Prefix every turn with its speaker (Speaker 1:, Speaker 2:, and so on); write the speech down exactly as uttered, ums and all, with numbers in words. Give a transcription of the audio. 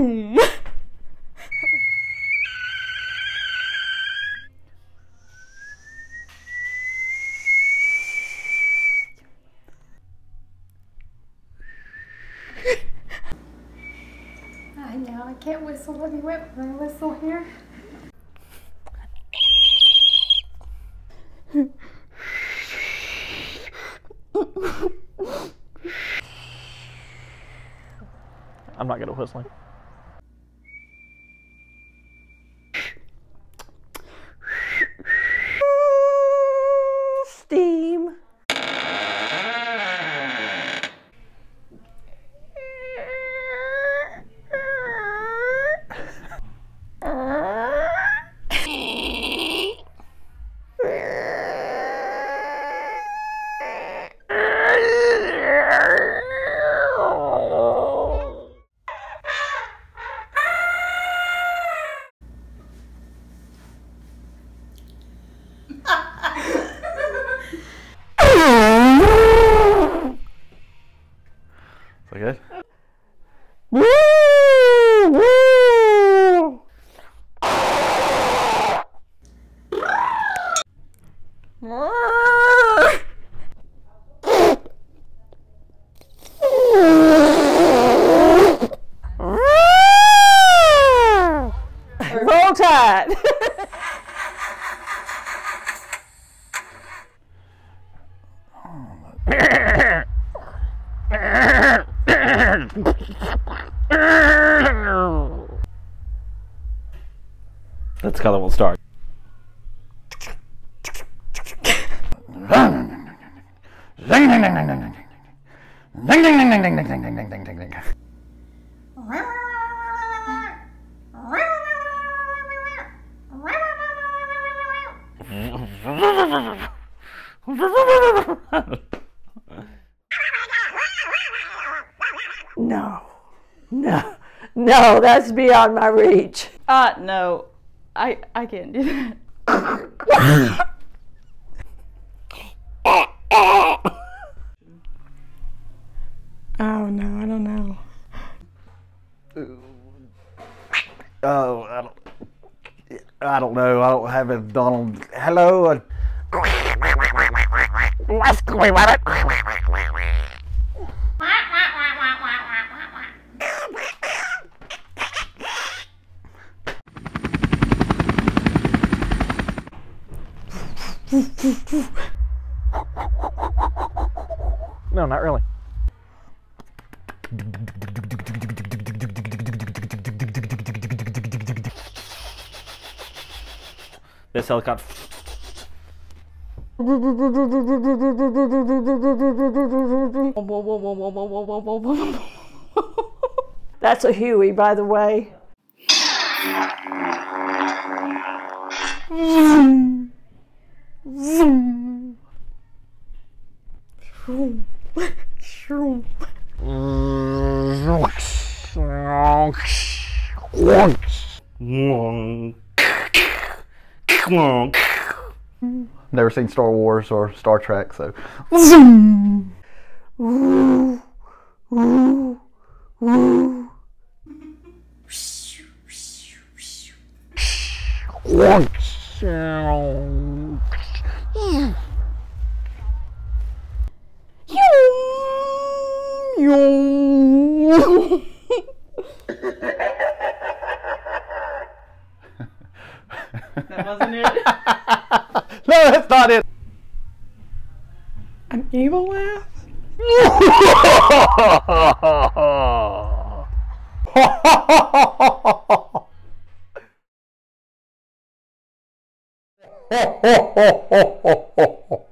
Speaker 1: Vroom.
Speaker 2: I know, I can't whistle. Let me whip my whistle here.
Speaker 1: I'm not good at whistling. Steam.
Speaker 3: Is that good?
Speaker 1: Woo! Woo! Roll Tide.
Speaker 3: That's the color will start.
Speaker 1: No, no, no, that's beyond my reach. Uh, no, I, I can't do that. Oh, no, I don't know.
Speaker 3: Oh, I don't, I don't know. I don't have a Donald. Hello. Let's go with it.
Speaker 1: No, not really.
Speaker 3: This helicopter.
Speaker 1: That's a Huey, by the way. Vroom. Vroom. Vroom. Shroom.
Speaker 3: Never seen Star Wars or Star Trek, so.
Speaker 1: Zoom. Woo. Woo. Woo. That wasn't it.
Speaker 3: No, that's not it.
Speaker 1: An evil laugh?
Speaker 3: Ho, ho, ho, ho, ho, ho.